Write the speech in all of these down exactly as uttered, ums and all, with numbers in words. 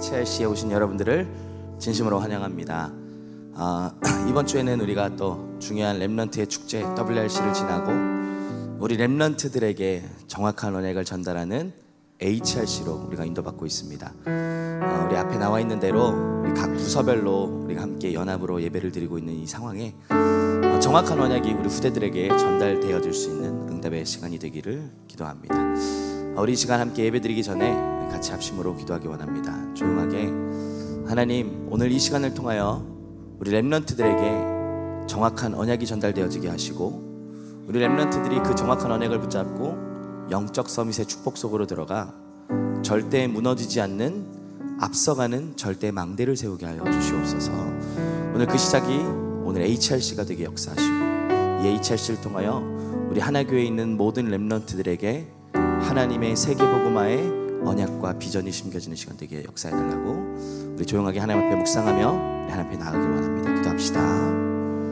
에이치알씨에 오신 여러분들을 진심으로 환영합니다. 어, 이번 주에는 우리가 또 중요한 렘넌트의 축제 더블유알씨를 지나고 우리 렘넌트들에게 정확한 언약을 전달하는 에이치알씨로 우리가 인도받고 있습니다. 어, 우리 앞에 나와 있는 대로 우리 각 부서별로 우리가 함께 연합으로 예배를 드리고 있는 이 상황에 어, 정확한 언약이 우리 후대들에게 전달되어질 수 있는 응답의 시간이 되기를 기도합니다. 어, 우리 이 시간 함께 예배드리기 전에 같이 합심으로 기도하기 원합니다. 조용하게 하나님, 오늘 이 시간을 통하여 우리 렘넌트들에게 정확한 언약이 전달되어지게 하시고 우리 렘넌트들이 그 정확한 언약을 붙잡고 영적 서밋의 축복 속으로 들어가 절대 무너지지 않는 앞서가는 절대 망대를 세우게 하여 주시옵소서. 오늘 그 시작이 오늘 에이치알씨가 되게 역사하시고 이 에이치알씨를 통하여 우리 하나교회에 있는 모든 렘넌트들에게 하나님의 세계복음화의 언약과 비전이 심겨지는 시간 되게 역사해달라고 우리 조용하게 하나님 앞에 묵상하며 우리 하나님 앞에 나아가길 원합니다. 기도합시다.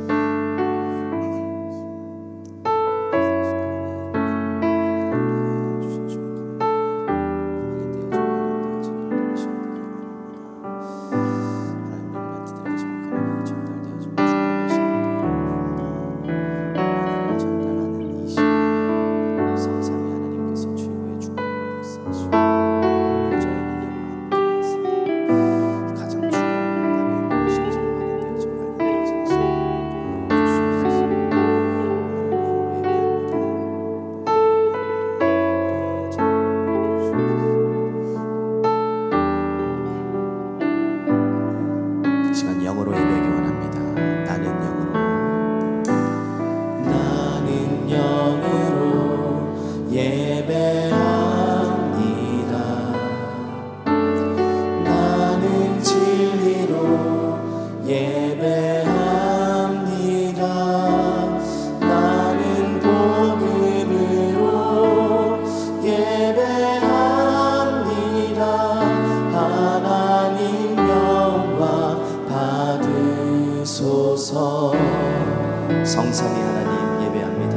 성삼위 하나님 예배합니다.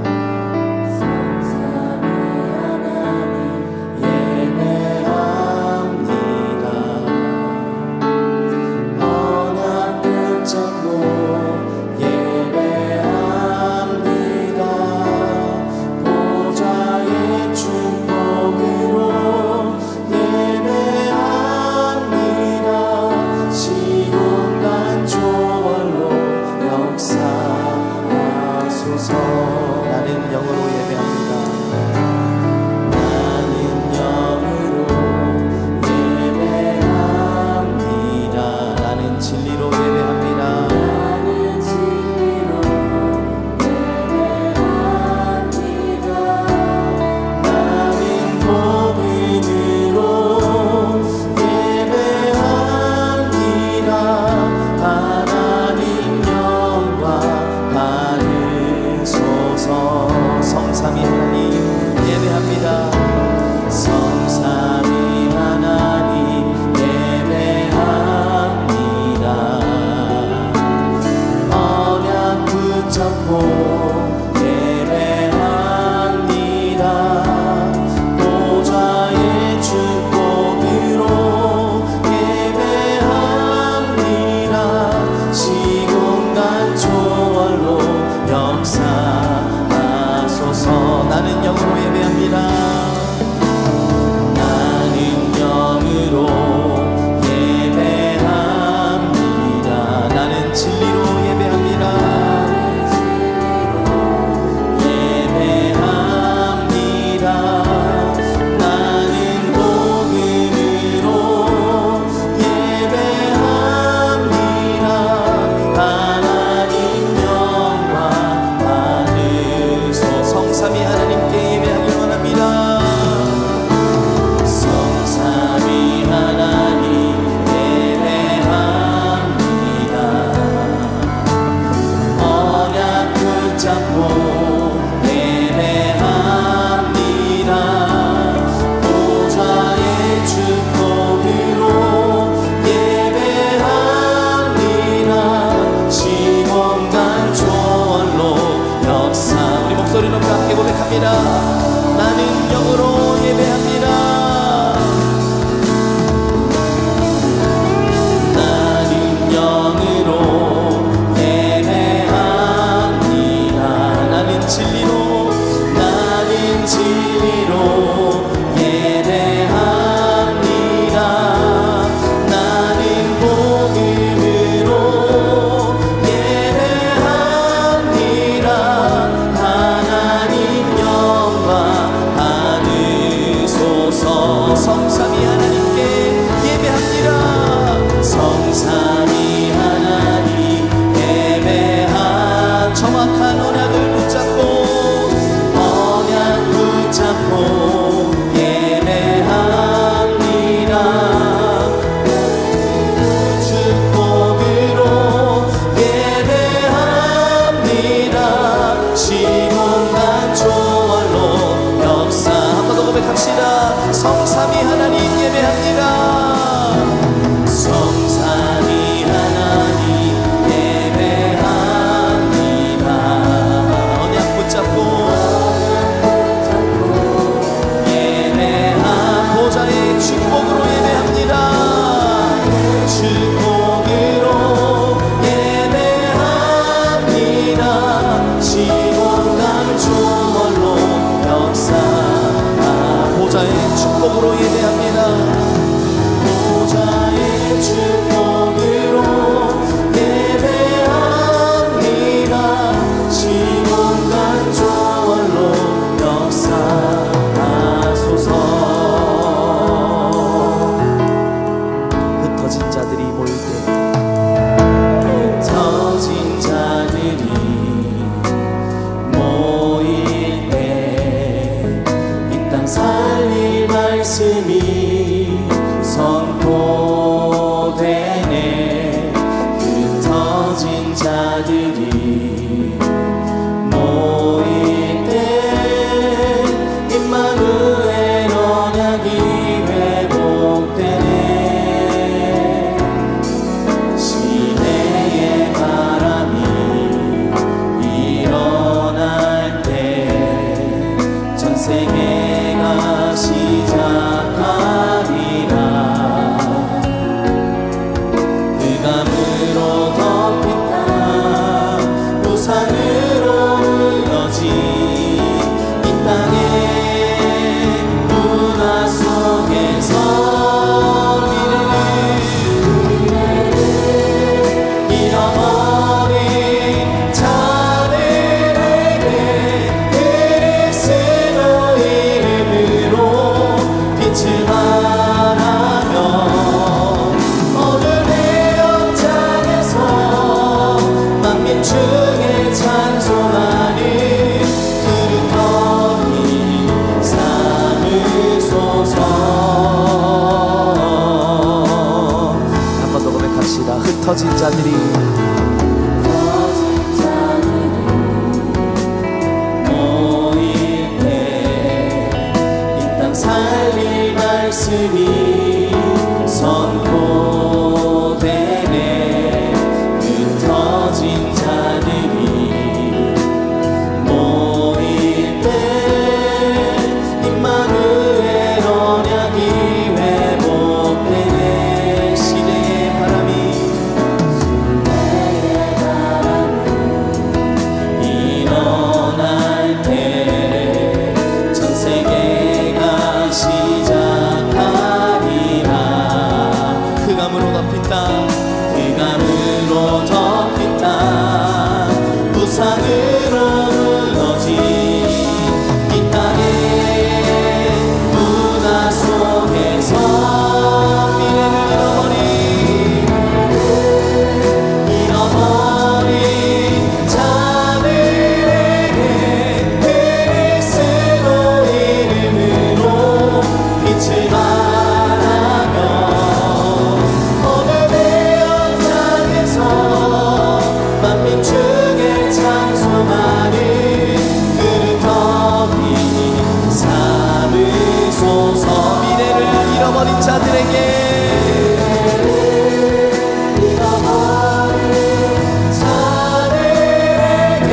성삼위 하나님 예배합니다. 언약 붙잡고 예배합니다. 보좌의 축복으로 예배합니다. 시공간 초월로 역사 만민 중에 찬송하는 그릇더미 삼으소서. 한 번 더 고백합시다. 흩어진 자들이 모일 때 이 땅 살릴 말씀이 선포되네. 흩어진 자들이 모일 때 임마누엘 언약이 회복되네. 시대의 바람이 일어날 때 전 세계가 시작하리라. 흑암으로 덮인 땅, 흑암으로 덮인 땅, 부상으로 무너진 이 땅의 문화 속에서 미래를 잃어버린 잃어버린 자들에게 그리스도 이름으로 빛을 발하며 어둠의 연장에서 만민 중에 찬송하는 그릇더미 삼으소서. 미래를 잃어버린 자들에게 잃어버린 자들에게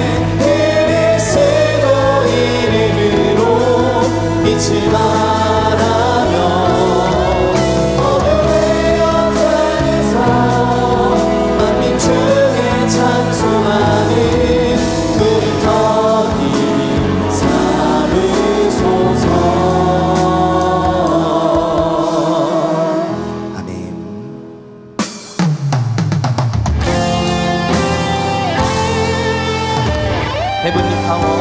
그리스도 이름으로 빛을 발하며 어둠의 연장에서 만민 중에 찬송하는 그릇더미 삼으소서. 아멘. Heavenly Power,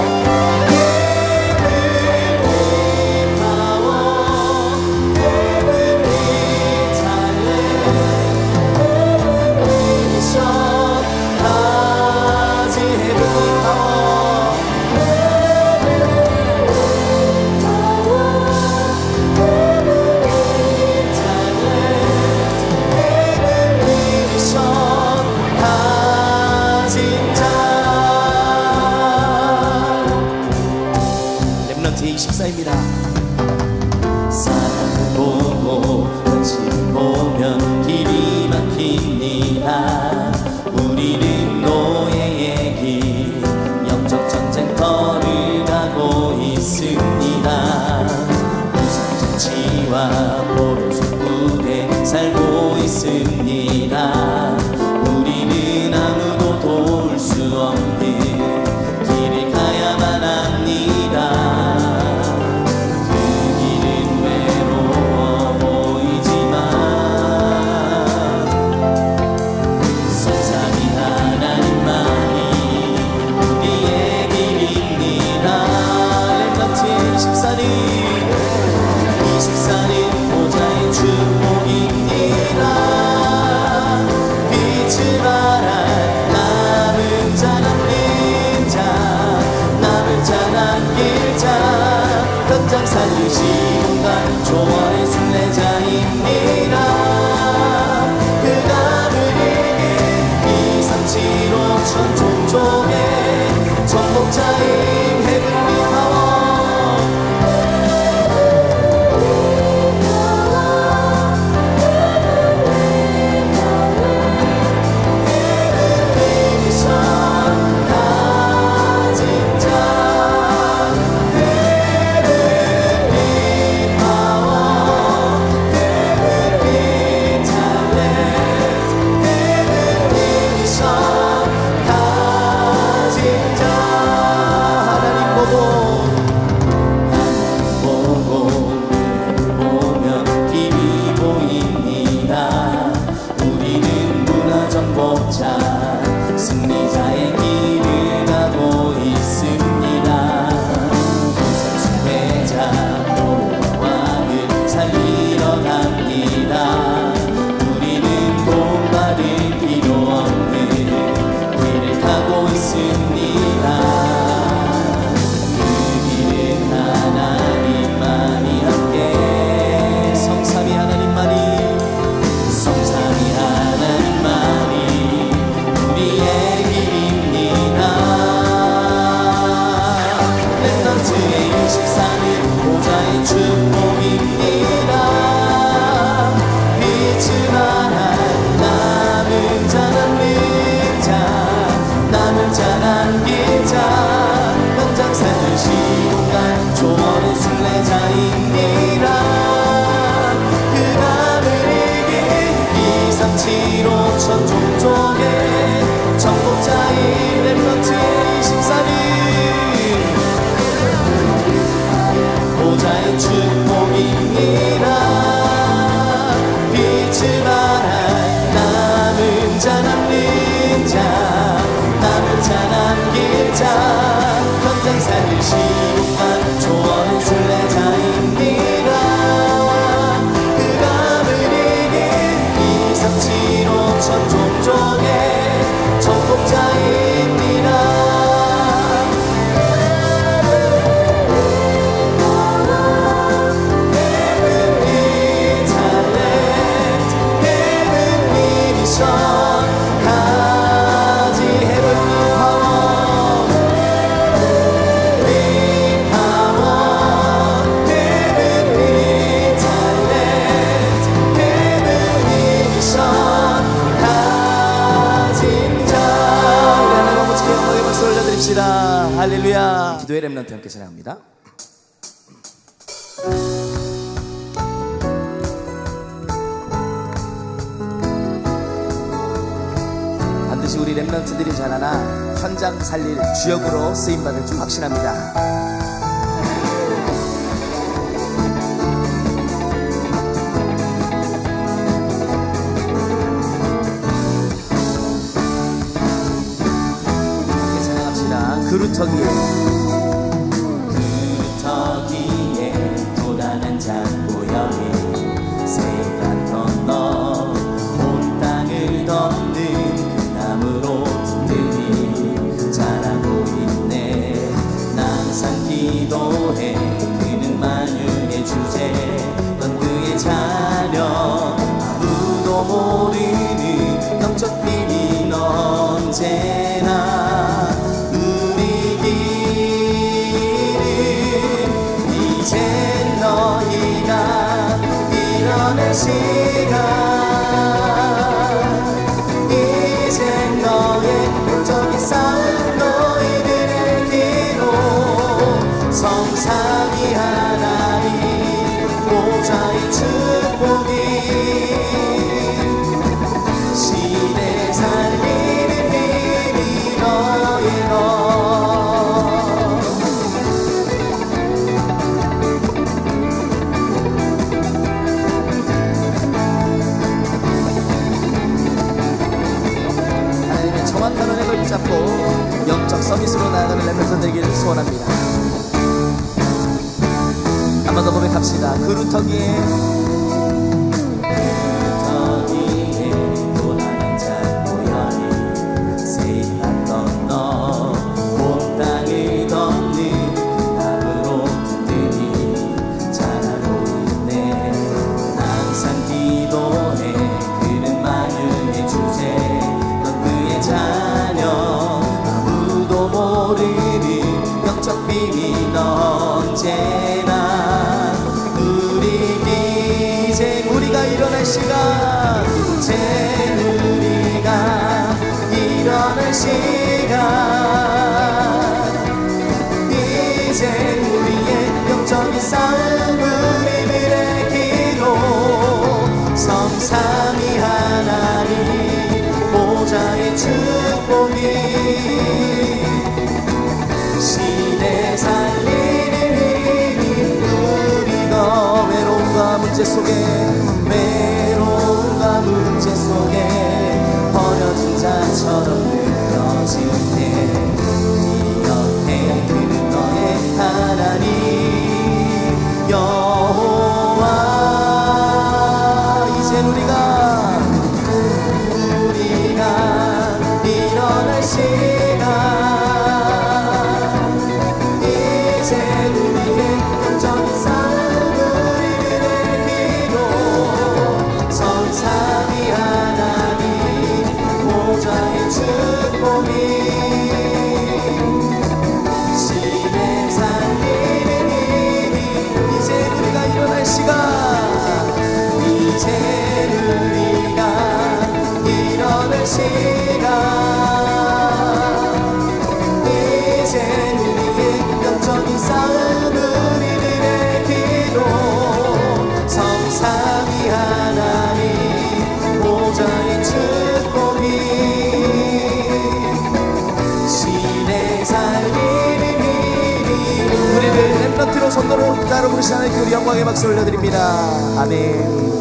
Heavenly Power, Heavenly Talent, Heavenly Mission, 다지 Heavenly Power, Heavenly Power, Heavenly Talent, Heavenly Mission, 다진 자. 렘넌트 이십사입니다. 사랑을 보고 관심 보면 길이 막힙니다. 우리는 노예의 길, 영적 전쟁터를 가고 있습니다. 무상정치와 포로수 부대 살고 있습니다. 우리는 아무도 도울 수 없는 길을 가야만 합니다. 그 길은 외로워 보이지만 선상이 하나님만이 우리의 길입니다. 렘넌트 이십사는 이십사는 보좌의 축복입니다. 빛을 발할 남은 자 남는 자 남은 자 남길 자 현장 살리시 공간 조화의 순례자입니다. 흑암을 일게 이삼칠오 천종족의 정복자인 Heavenly Power, Heavenly Mission, 다진 자 Heavenly Power, Heavenly Talent, Heavenly Mission, 다진 빛을 발한 남은 자 남는 자 남은 자 남긴 자 현장 삶을 시공간 조언의 순례자입니다. 그 밤을 이긴 이삼칠오 천종족의 정복자인 렘넌트의 이십사 일 보좌의 축복입니다. 빛을 발한 남은 자 남는 자 남은 자 남긴 자 현장 삶을 시공간 조언의 순례자입니다. 그 밤을 이긴 이삼칠오 천종족의 정복자입니다. 할렐루야. 기도의 렘넌트 함께 찬양합니다. 반드시 우리 렘넌트들이 자라나 현장 살릴 주역으로 쓰임받을 줄 확신합니다. 그루터기에 그루터기에 또 다른 장보영이 새가 건너 온 땅을 덮는 그 나무로 든든히 자라고 있네. 난 항상 기도해 그는 만유의 주제 넌 그의 자녀 아무도 모르는 영적 비밀 언제나 이젠 너희가 일어날 시간 이젠 너의 영적인 싸움 너희들의 기도 성삼위 하나님 보좌의 축복이 시대 살리는 힘이 너의 너 정확한 은혜를 붙잡고 영적 서밋으로 나아가는 렘넌트 되기를 소원합니다. 한 번 더 고백합시다. 그루터기에 그루터기에 또 다른 장보영이 새가 건너 온 땅을 덮는 그 나무로 든든히 자라고 있네. 항상 기도해 그는 만유의 주제 자녀 아무도 모르는 영적 비밀 언제나 우리 이제 우리가 일어날 시간 이제 우리가 일어날 시간 이제 우리의 영적인 싸움 우리들의 기도 성삼위 하나님 보좌의 축복이 시대 살리는 힘이 우리가 외로움과 문제 속에 외로움과 문제 속에 버려진 자처럼 느껴질 때 이 곁에 그는 너의 하나님 여호와 이젠 우리가 일어날 시간 이제 우리의 영적인 싸움 우리들의 기도 시간 이젠 우리의 영적인 싸움 우리들의 기도 성삼위 하나님 보좌의 축복이 신의 살리는 일이 우리를 렘넌트로 선도로 따로 부르시는 하나님께 우리 영광의 박수 올려드립니다. 아멘.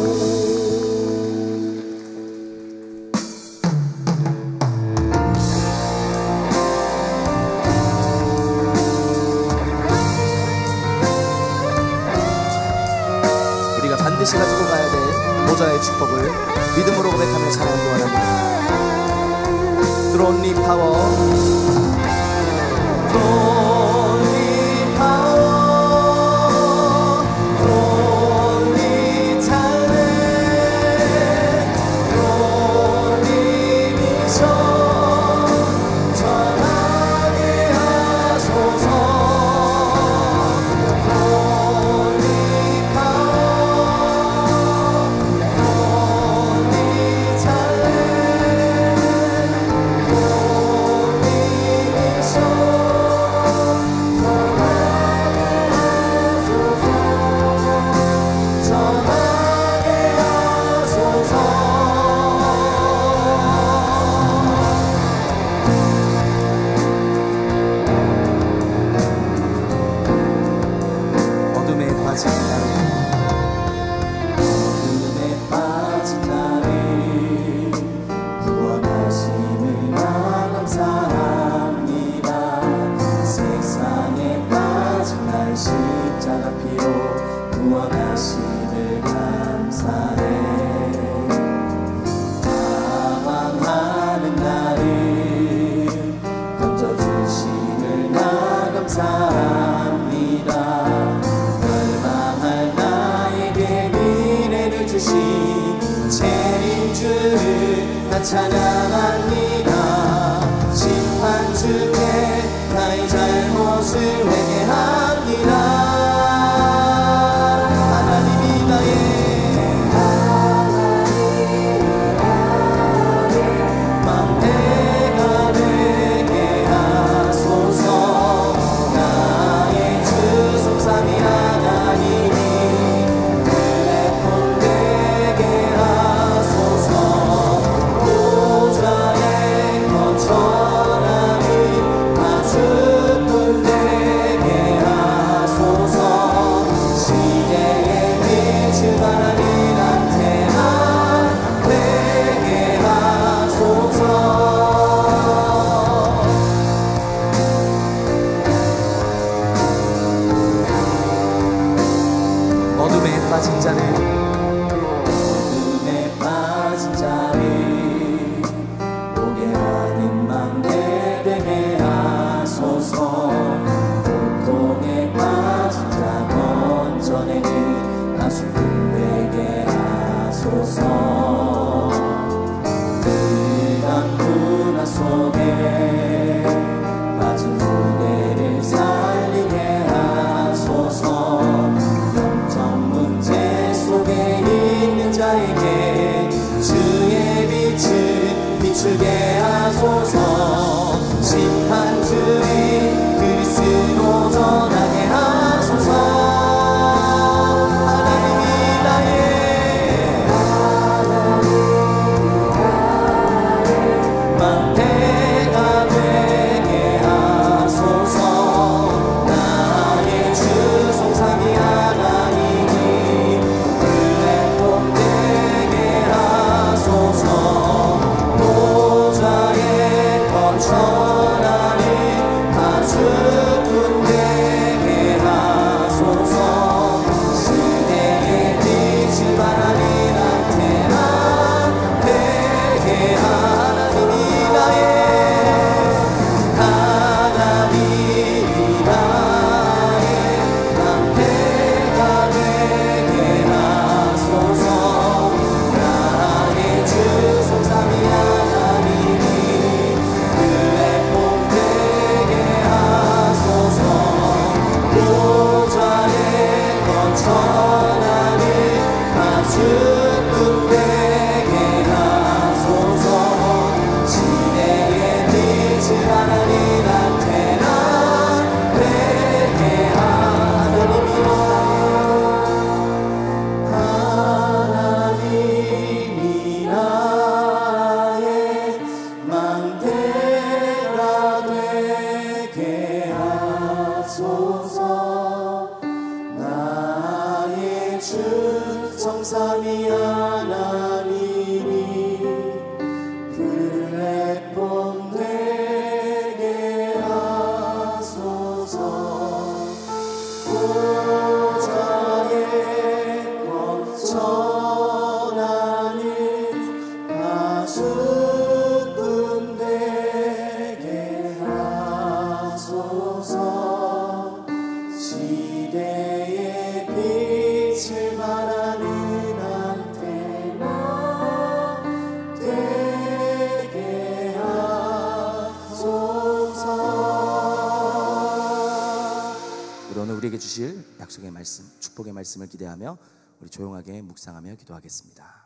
반드시 가지고 가야 될 보좌의 축복을 믿음으로 고백하며 찬양하기 원합니다. Through only power, through only power, through only talent, through only vision 전하게 하소서. 찬양합니다. 심판주께 나의 잘못을 회개합니다. 하나님이 나의 맘대가 되게 하소서. 나의 주 성삼위 하나님이 그의 품 되게 하소서. 보좌의 거처나니 가슴 군대 하소서. 시대의 빛을 바라는 안테나 되게 하소서. 우리 오늘 우리에게 주실 약속의 말씀, 축복의 말씀을 기대하며 우리 조용하게 묵상하며 기도하겠습니다.